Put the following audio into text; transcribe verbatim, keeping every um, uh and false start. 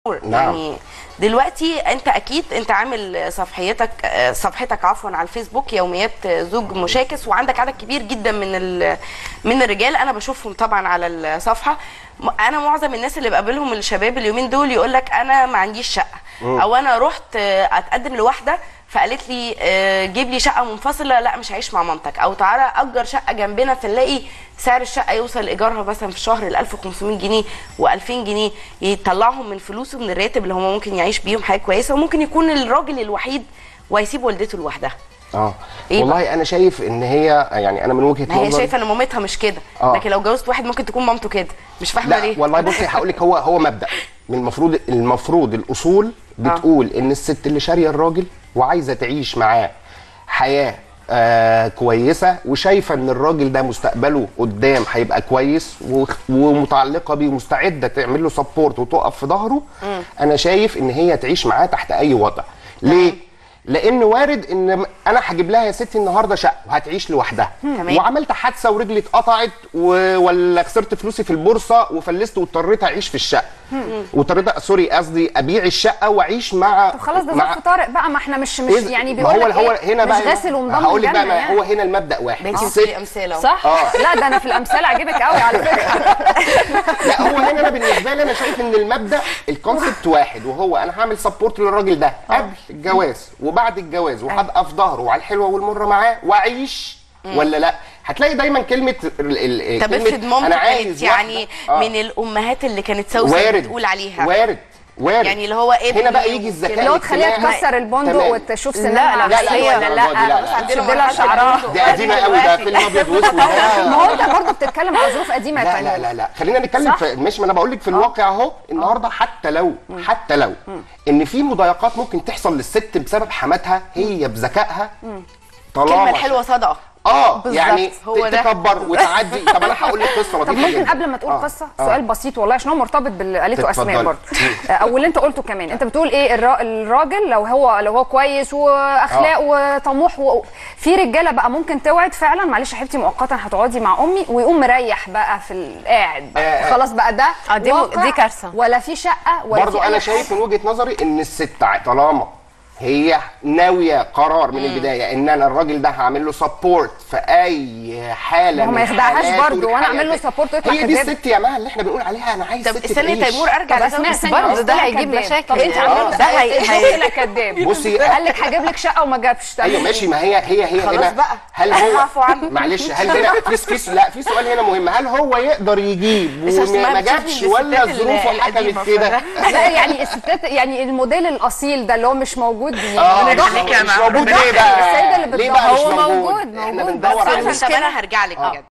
نعم. يعني دلوقتي انت اكيد انت عامل صفحتك صفحتك عفوا على الفيسبوك يوميات زوج مشاكس، وعندك عدد كبير جدا من من الرجال، انا بشوفهم طبعا على الصفحه. انا معظم الناس اللي بقابلهم الشباب اليومين دول يقول لك انا ما عنديش شقه، او انا رحت اتقدم لواحده فقالت لي جيب لي شقه منفصله، لا مش هعيش مع مامتك، او تعالى اجر شقه جنبنا، فنلاقي سعر الشقه يوصل ايجارها مثلا في الشهر ل ألف وخمسمية جنيه و2000 جنيه، يطلعهم من فلوسه من الراتب اللي هم ممكن يعيش بيهم حاجه كويسه، وممكن يكون الراجل الوحيد وهيسيب والدته لوحدها. اه إيه والله بقى؟ انا شايف ان هي يعني انا من وجهه نظري هي شايفه ان مامتها مش كده، آه. لكن لو جوزت واحد ممكن تكون مامته كده، مش فاهمه ليه. لا والله بصي هقول لك، هو هو مبدا من المفروض المفروض الاصول بتقول آه. ان الست اللي شاريه الراجل وعايزه تعيش معاه حياه آه كويسه، وشايفه ان الراجل ده مستقبله قدام هيبقى كويس، ومتعلقه بيه ومستعده تعمل له سبورت وتقف في ظهره، انا شايف ان هي تعيش معاه تحت اي وضع. ليه؟ لان وارد ان انا هجيب لها يا ستي النهارده شقه وهتعيش لوحدها، وعملت حادثه ورجلي اتقطعت و... ولا خسرت فلوسي في البورصه وفلست واضطريت اعيش في الشقه، واضطريت سوري قصدي ابيع الشقه واعيش مع. طب خلاص ده ظرف مع... طارئ بقى، ما احنا مش مش يعني بيقول لك هو إيه؟ هنا مش غاسل ومضمن. هقول لك بقى يعني. هو هنا المبدا واحد. انت بتقولي امثله صح؟ آه. لا ده انا في الامثال عاجبك قوي على فكره. لا هو هنا انا بالنسبه لي انا شايف ان المبدا الكونسبت واحد، وهو انا هعمل سبورت للراجل ده قبل الجواز وبعد الجواز، وهبقى في ظهره وعلى الحلوه والمره معاه واعيش، ولا لا؟ هتلاقي دايما كلمه ال طب افرض مامته كانت يعني آه. من الامهات اللي كانت سوسه بتقول عليها وارد وارد، يعني اللي هو ابني هنا بقى يجي الذكاء اللي هو تخليها تكسر البندق وتشوف سنها. لا لا لا لا لا تشد لها شعرها، دي قديمه قوي، ده فيلم ابيض واسود. ما هو انت برضه بتتكلم على ظروف قديمه. لا لا لا لا خلينا نتكلم في، مش ما انا بقول لك في الواقع اهو النهارده، حتى لو حتى لو ان في مضايقات ممكن تحصل للست بسبب حماتها، هي بذكائها طالما الكلمه الحلوه صدقه اه يعني تكبر وتعدي. طب انا هقول لك قصه لطيفه. طب ممكن قبل ما تقول آه. قصه سؤال آه. بسيط والله، عشان هو مرتبط باللي قالته اسماء برضه او اللي انت قلته كمان. انت بتقول ايه الراجل لو هو لو هو كويس واخلاق آه. وطموح و... في رجاله بقى ممكن توعد فعلا معلش يا حبيبتي مؤقتا هتقعدي مع امي، ويقوم مريح بقى في القاعد آه. خلاص بقى ده آه دي, دي كارثه، ولا في شقه ولا برضه انا شايف من وجهه نظري ان الست طالما هي ناويه قرار من البدايه ان انا الراجل ده هعمل له سبورت في اي حاله، ما يخدعهاش برضه وانا اعمل له سبورت ويطلع هي دي الست يا مها اللي احنا بنقول عليها انا عايز ست. طب استني تيمور ارجع لسماء برضه، ده هيجيب مشاكل. طب انت عامله له ده هيجيب كداب. بصي قال لك هجيب لك شقه وما جابش. ايوه ماشي، ما هي هي هي خلاص بقى، هل هو معلش هل هنا في في لا في سؤال هنا مهم، هل هو يقدر يجيب وما جابش ولا ظروفه حكمت كده؟ لا يعني الستات يعني الموديل الاصيل ده اللي هو مش موجود دي مش موجود ليه بقى؟ السيده اللي ليه بقى مش موجود؟ موجود؟ موجود احنا بندور على. طب انا هرجع لك بجد.